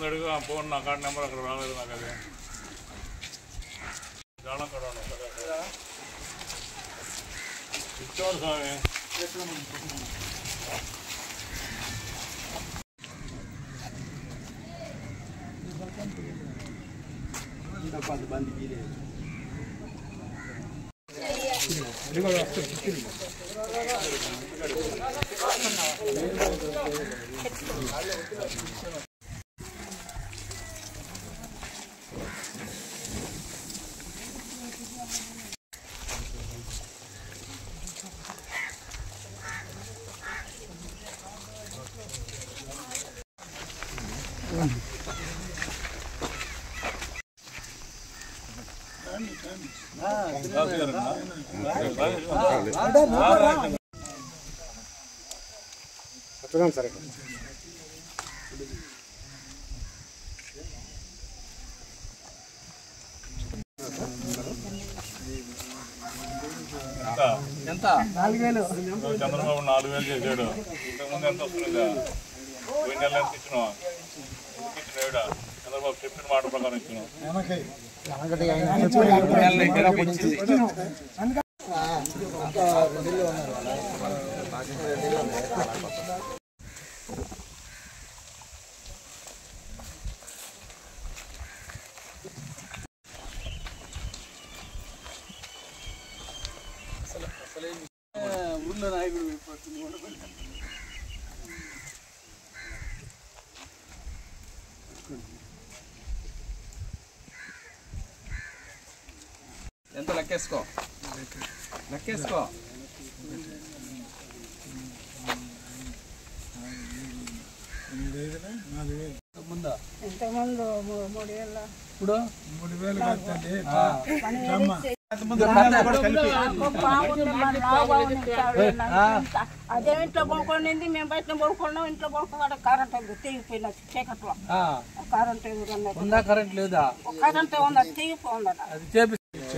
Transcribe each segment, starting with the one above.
ముందు అడుగు ఆ ఫోన్ నా కార్డు నెంబర్ అక్కడ రాలేదు నాకు అది చాలా కూడా ఇచ్చాడు స్వామి సరే ఎంత 4000 చంద్రబాబు 4000 చేశాడు ఇంతకుముందు ఎంత వస్తుందా పోయిన నెల ఎంత ఇచ్చినావు చంద్రబాబు చెప్పిన మాట ప్రకారం ఇచ్చినావు ఊళ్ళో నాయకుడు ఎంత లెక్కేసుకో ఇంతకుముందు 3000 ఇప్పుడు 3000 అదే ఇంట్లో పడుకోండి మేము బయట పడుకున్నాం ఇంట్లో పడుకోకుండా కరెంట్ తెగిపోయిన చీకట్లో కరెంట్ ఉందా కరెంట్ లేదా కరెంట్ ఉంది అది తెగిపోయిందట అది చేపి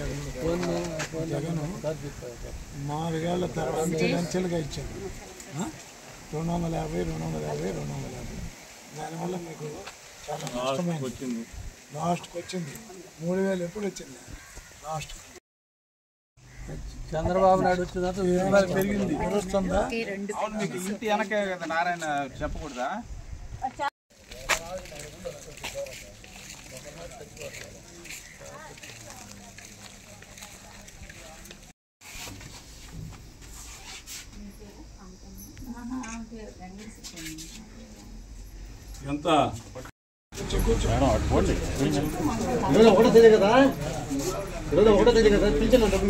4000 తర్వాత అంచెలుగా ఇచ్చారు 250 దానివల్ల మీకు చాలా నష్టమైంది వచ్చింది లాస్ట్కి వచ్చింది 3000 ఎప్పుడు వచ్చింది లాస్ట్ చంద్రబాబు నాయుడు వచ్చిన తర్వాత పెరిగింది వస్తుందా అవును మీకు ఇంటి వెనకే కదా నారాయణ చెప్పకూడదా ఎంత ఒకటే తెలియదు కదా పిలిచిన డబ్బులు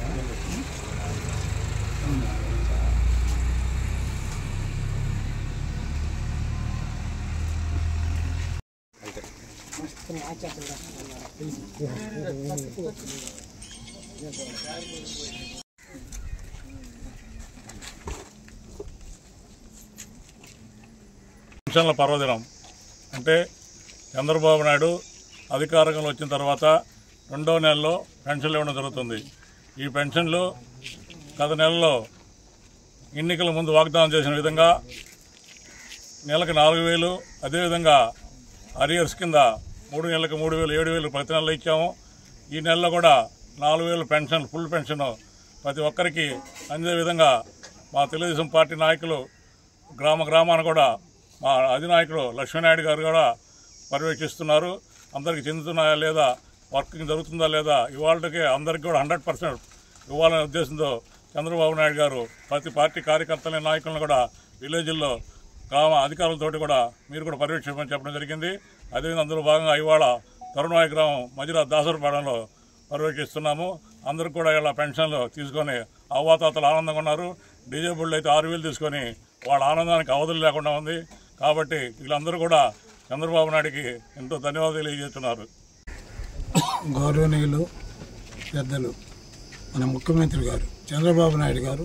పెన్షన్ల పర్వదినం అంటే చంద్రబాబు నాయుడు అధికారంలో వచ్చిన తర్వాత 2వ నెలలో పెన్షన్లు ఇవ్వడం జరుగుతుంది. ఈ పెన్షన్లు గత నెలలో ఎన్నికల ముందు వాగ్దానం చేసిన విధంగా నెలకు 4000, అదేవిధంగా అరియర్స్ కింద 3 నెలలకు 3000, 7000 ప్రతి నెలలో ఇచ్చాము. ఈ నెలలో కూడా 4000 పెన్షన్, ఫుల్ పెన్షన్ ప్రతి ఒక్కరికి అందే విధంగా మా తెలుగుదేశం పార్టీ నాయకులు గ్రామాన కూడా మా అధినాయకుడు లక్ష్మీనాయుడు గారు కూడా పర్యవేక్షిస్తున్నారు. అందరికీ చెందుతున్నాయా లేదా, వర్కింగ్ జరుగుతుందా లేదా, ఇవాళకే అందరికీ కూడా 100% ఇవ్వాలనే ఉద్దేశంతో చంద్రబాబు నాయుడు గారు ప్రతి పార్టీ కార్యకర్తల నాయకులను కూడా విలేజ్ల్లో గ్రామ అధికారులతోటి కూడా మీరు కూడా పర్యవేక్షించమని చెప్పడం జరిగింది. అదేవిధంగా అందులో భాగంగా ఇవాళ తరుణాయి గ్రామం మధ్యలో దాసరపాడంలో పర్యవేక్షిస్తున్నాము. అందరూ కూడా ఇలా పెన్షన్లు తీసుకొని అవ్వాతాతలు ఆనందంగా ఉన్నారు. డిజేబుల్డ్ అయితే 6000 తీసుకొని వాళ్ళ ఆనందానికి అవధులు లేకుండా ఉంది. కాబట్టి వీళ్ళందరూ కూడా చంద్రబాబు నాయుడికి ఎంతో ధన్యవాదాలు తెలియజేస్తున్నారు. గౌరవనీయులు పెద్దలు మన ముఖ్యమంత్రి గారు చంద్రబాబు నాయుడు గారు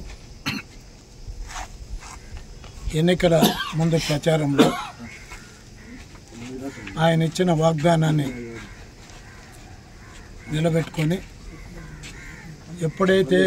ఎన్నికల ముందు ప్రచారంలో ఆయన ఇచ్చిన వాగ్దానాన్ని నిలబెట్టుకొని ఎప్పుడైతే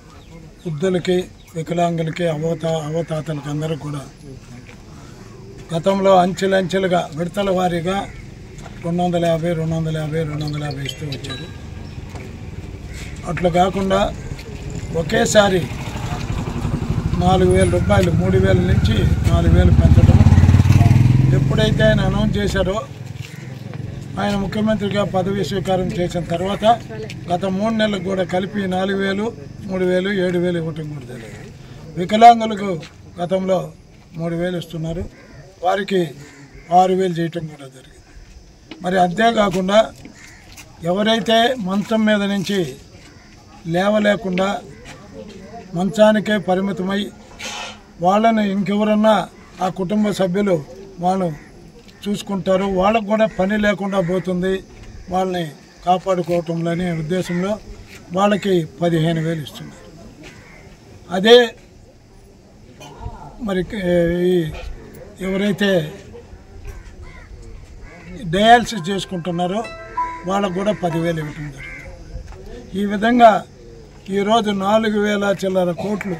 వృద్ధులకి, వికలాంగులకి, అవతాతలకి అందరూ కూడా గతంలో అంచెలంచెలుగా విడతల వారీగా 250, 250, 250 ఇస్తూ వచ్చారు. అట్లా కాకుండా ఒకేసారి 4,000 రూపాయలు 3,000 నుంచి 4,000 పెంచడం ఎప్పుడైతే ఆయన అనౌన్స్ చేశారో, ఆయన ముఖ్యమంత్రిగా పదవి స్వీకారం చేసిన తర్వాత గత 3 నెలలకు కూడా కలిపి 4,000, 3,000, 7,000 ఇవ్వటం కూడా జరిగింది. వికలాంగులకు గతంలో 3,000 ఇస్తున్నారు, వారికి 6,000 చేయటం కూడా జరిగింది. మరి అంతేకాకుండా ఎవరైతే మంచం మీద నుంచి లేవలేకుండా మంచానికే పరిమితమై వాళ్ళని ఇంకెవరన్నా ఆ కుటుంబ సభ్యులు వాళ్ళు చూసుకుంటారు, వాళ్ళకు కూడా పని లేకుండా పోతుంది, వాళ్ళని కాపాడుకోవటంలోనే ఉద్దేశంలో వాళ్ళకి 15,000 ఇస్తున్నారు. అదే మరి ఎవరైతే డయాలసిస్ చేసుకుంటున్నారో వాళ్ళకు కూడా 10,000 ఇవ్వటం జరుగుతుంది. ఈ విధంగా ఈరోజు 4,000 చిల్లర కోట్లు,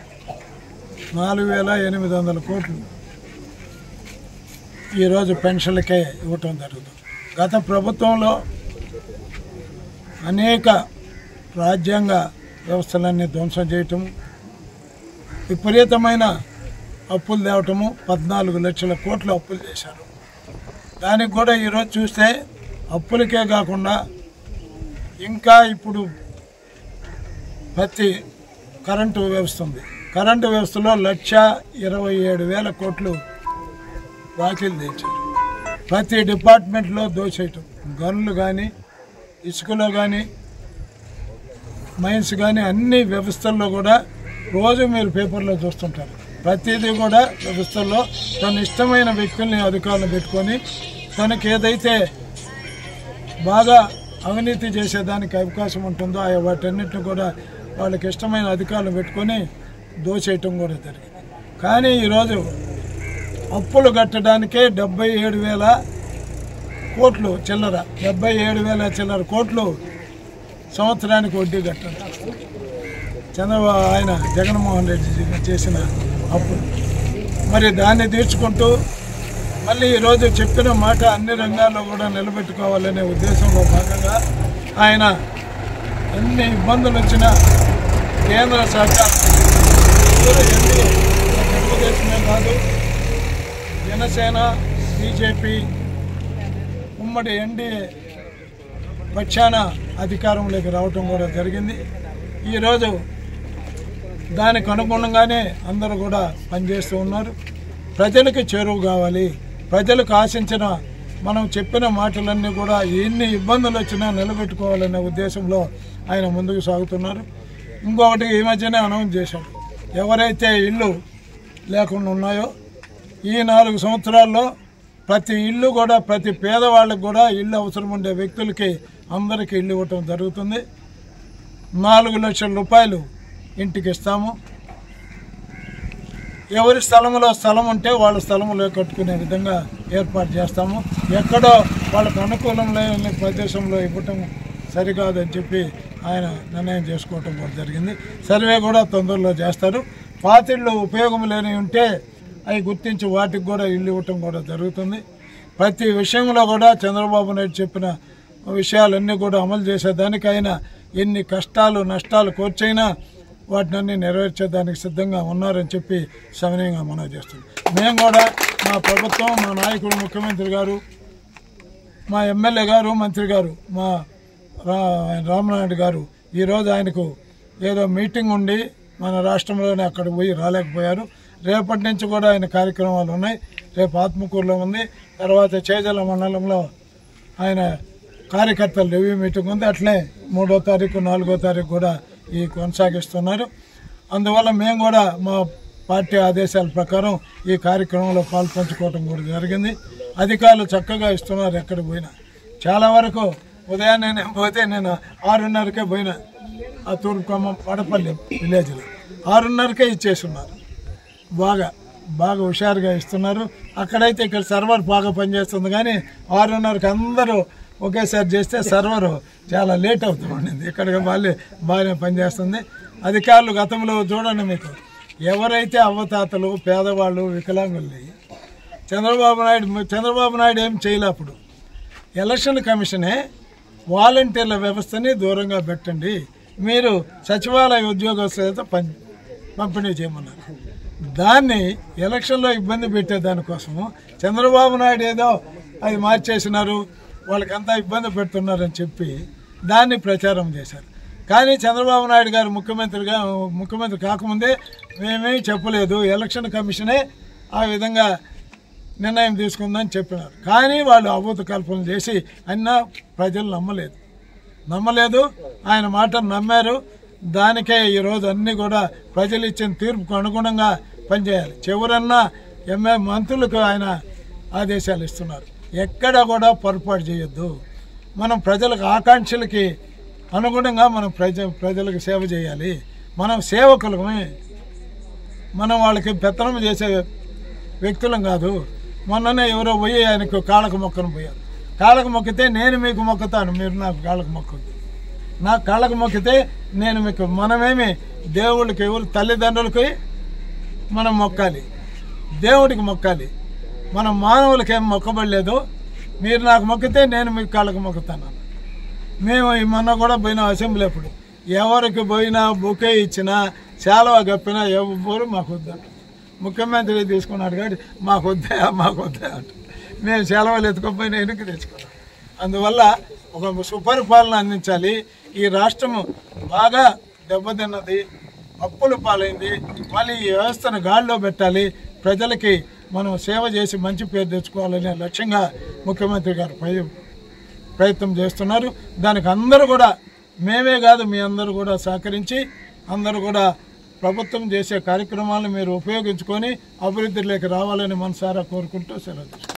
4,800 కోట్లు ఈరోజు పెన్షన్లకే ఇవ్వటం జరుగుతుంది. గత ప్రభుత్వంలో అనేక రాజ్యాంగ వ్యవస్థలన్నీ ధ్వంసం చేయటము, విపరీతమైన అప్పులు తేవటము, 14 లక్షల కోట్ల అప్పులు చేశారు. దానికి కూడా ఈరోజు చూస్తే అప్పులకే కాకుండా ఇంకా ఇప్పుడు ప్రతి కరెంటు వ్యవస్థ ఉంది. కరెంటు వ్యవస్థలో 1,27,000 కోట్లు బాకీలు తెచ్చారు. ప్రతి డిపార్ట్మెంట్లో దోచేయటం, గనులు కానీ, ఇసుకలో కానీ, మైన్స్ కానీ అన్ని వ్యవస్థల్లో కూడా రోజు మీరు పేపర్లో చూస్తుంటారు. ప్రతిదీ కూడా వ్యవస్థల్లో తన ఇష్టమైన వ్యక్తుల్ని అధికారులు పెట్టుకొని తనకి ఏదైతే బాగా అవినీతి చేసేదానికి అవకాశం ఉంటుందో వాటన్నిటిని కూడా వాళ్ళకి ఇష్టమైన అధికారులు పెట్టుకొని దోచేయటం కూడా జరిగింది. కానీ ఈరోజు అప్పులు కట్టడానికే 77,000 కోట్లు చిల్లర, 77,000 చిల్లర కోట్లు సంవత్సరానికి వడ్డీ కట్టాలి. ఆయన జగన్మోహన్ రెడ్డి చేసిన అప్పులు. మరి దాన్ని తీర్చుకుంటూ మళ్ళీ ఈరోజు చెప్పిన మాట అన్ని రంగాల్లో కూడా నిలబెట్టుకోవాలనే ఉద్దేశంలో భాగంగా ఆయన ఎన్ని ఇబ్బందులు వచ్చినా కేంద్ర సర్కార్ తెలుగుదేశమే కాదు, జనసేన, బీజేపీ ఉమ్మడి ఎన్డీఏ పక్షాన అధికారంలోకి రావటం కూడా జరిగింది. ఈరోజు దానికి అనుగుణంగానే అందరూ కూడా పనిచేస్తూ ఉన్నారు. ప్రజలకు చేరువ కావాలి, ప్రజలకు ఆశించిన మనం చెప్పిన మాటలన్నీ కూడా ఎన్ని ఇబ్బందులు వచ్చినా నిలబెట్టుకోవాలనే ఉద్దేశంలో ఆయన ముందుకు సాగుతున్నారు. ఇంకొకటి ఈ మధ్యనే అనౌన్స్ చేశాడు, ఎవరైతే ఇల్లు లేకుండా ఉన్నాయో ఈ 4 సంవత్సరాల్లో ప్రతి ఇల్లు కూడా ప్రతి పేదవాళ్ళకు కూడా ఇల్లు అవసరం ఉండే వ్యక్తులకి అందరికీ ఇల్లు ఇవ్వటం జరుగుతుంది. 4 లక్షల రూపాయలు ఇంటికి ఇస్తాము. ఎవరి స్థలంలో స్థలం ఉంటే వాళ్ళ స్థలంలో కట్టుకునే విధంగా ఏర్పాటు చేస్తాము. ఎక్కడో వాళ్ళకు అనుకూలం లేని ప్రదేశంలో ఇవ్వటం సరికాదని చెప్పి ఆయన నిర్ణయం చేసుకోవటం కూడా జరిగింది. సర్వే కూడా తొందరలో చేస్తారు. పాతిళ్ళు ఉపయోగం లేని ఉంటే అవి గుర్తించి వాటికి కూడా ఇల్లు ఇవ్వటం కూడా జరుగుతుంది. ప్రతి విషయంలో కూడా చంద్రబాబు నాయుడు చెప్పిన విషయాలన్నీ కూడా అమలు చేసేదానికి ఆయన ఎన్ని కష్టాలు నష్టాలు కోర్చైనా వాటినన్నీ నెరవేర్చేదానికి సిద్ధంగా ఉన్నారని చెప్పి సవినయంగా మనవి చేస్తుంది. మేము కూడా మా ప్రభుత్వం, మా నాయకుడు ముఖ్యమంత్రి గారు, మా ఎమ్మెల్యే గారు, మంత్రి గారు, మా రామనాయుడు గారు ఈరోజు ఆయనకు ఏదో మీటింగ్ ఉండి మన రాష్ట్రంలోనే అక్కడ పోయి రాలేకపోయారు. రేపటి నుంచి కూడా ఆయన కార్యక్రమాలు ఉన్నాయి. రేపు ఆత్మకూరులో ఉంది, తర్వాత చేజల మండలంలో ఆయన కార్యకర్తల రివ్యూ మీటింగ్ ఉంది. అట్లే 3వ తారీఖు 4వ తారీఖు కూడా ఈ కొనసాగిస్తున్నారు. అందువల్ల మేము కూడా మా పార్టీ ఆదేశాల ప్రకారం ఈ కార్యక్రమంలో పాల్పంచుకోవడం కూడా జరిగింది. అధికారులు చక్కగా ఇస్తున్నారు ఎక్కడికి పోయినా. చాలా వరకు ఉదయాన్నే నేను పోతే నేను 6:30కే పోయినా, ఆ తూర్పు ఖమ్మం పడపల్లి విలేజ్లో 6:30కే ఇచ్చేస్తున్నారు. బాగా హుషారుగా ఇస్తున్నారు. అక్కడైతే ఇక్కడ సర్వర్ బాగా పనిచేస్తుంది, కానీ 6:30కి అందరూ ఒకేసారి చేస్తే సర్వర్ చాలా లేట్ అవుతూ ఉండింది. ఇక్కడికి మళ్ళీ బాగానే పనిచేస్తుంది. అధికారులు గతంలో చూడండి, మీకు ఎవరైతే అవ్వతాతలు పేదవాళ్ళు వికలాంగుల్ని చంద్రబాబు నాయుడు ఏం చేయలే అప్పుడు. ఎలక్షన్ కమిషనే వాలంటీర్ల వ్యవస్థని దూరంగా పెట్టండి, మీరు సచివాలయ ఉద్యోగస్తులతో పంపిణీ చేయమన్నారు. దాన్ని ఎలక్షన్లో ఇబ్బంది పెట్టే దానికోసము చంద్రబాబు నాయుడు ఏదో అది మార్చేసినారు, వాళ్ళకంతా ఇబ్బంది పెడుతున్నారని చెప్పి దాన్ని ప్రచారం చేశారు. కానీ చంద్రబాబు నాయుడు గారు ముఖ్యమంత్రి కాకముందే మేమేమీ చెప్పలేదు, ఎలక్షన్ కమిషనే ఆ విధంగా నిర్ణయం తీసుకుందని చెప్పినారు. కానీ వాళ్ళు అభూత కల్పనలు చేసి అయినా ప్రజలు నమ్మలేదు, ఆయన మాటను నమ్మారు. దానికే ఈరోజు అన్నీ కూడా ప్రజలు ఇచ్చిన తీర్పుకు అనుగుణంగా పనిచేయాలి. చివరన్నా మంత్రులకు ఆయన ఆదేశాలు ఇస్తున్నారు, ఎక్కడ కూడా పొరపాటు చేయొద్దు, మనం ప్రజలకు ఆకాంక్షలకి అనుగుణంగా మనం ప్రజలకు సేవ చేయాలి, మనం సేవకులమే, మనం వాళ్ళకి పెత్తనం చేసే వ్యక్తులం కాదు. మొన్ననే ఎవరో పోయి ఆయనకు కాళ్ళకు మొక్కను పోయారు, కాళ్ళకు మొక్కితే నేను మీకు మొక్కుతాను, మీరు నాకు కాళ్ళకు మొక్కద్దు, నాకు కాళ్ళకు మొక్కితే నేను మీకు, మనమేమి దేవుళ్ళకి ఎవరు తల్లిదండ్రులకి మనం మొక్కాలి, దేవుడికి మొక్కాలి, మనం మానవులకి ఏం మొక్కబడలేదు, మీరు నాకు మొక్కితే నేను మీకు కాళ్ళకు మొక్కుతాను. మేము మొన్న కూడా పోయినా అసెంబ్లీ అప్పుడు ఎవరికి పోయినా బొకే ఇచ్చినా శాలువా కప్పినా ఎవరు మాకు వద్దా, ముఖ్యమంత్రి తీసుకున్నాడు కాబట్టి మాకు వద్దా అంట, మేము సెలవులు ఎత్తుకోపోయినా వెనక్కి తెచ్చుకున్నాం. అందువల్ల ఒక సుపరిపాలన అందించాలి. ఈ రాష్ట్రము బాగా దెబ్బతిన్నది, అప్పుల పాలైంది, మళ్ళీ ఈ వ్యవస్థను గాడిలో పెట్టాలి, ప్రజలకి మనం సేవ చేసి మంచి పేరు తెచ్చుకోవాలనే లక్ష్యంగా ముఖ్యమంత్రి గారు ప్రయత్నం చేస్తున్నారు. దానికి అందరూ కూడా, మేమే కాదు మీ అందరూ కూడా సహకరించి అందరూ కూడా ప్రభుత్వం చేసే కార్యక్రమాలను మీరు ఉపయోగించుకొని అభివృద్ధిలోకి రావాలని మనసారా కోరుకుంటూ సెలవు.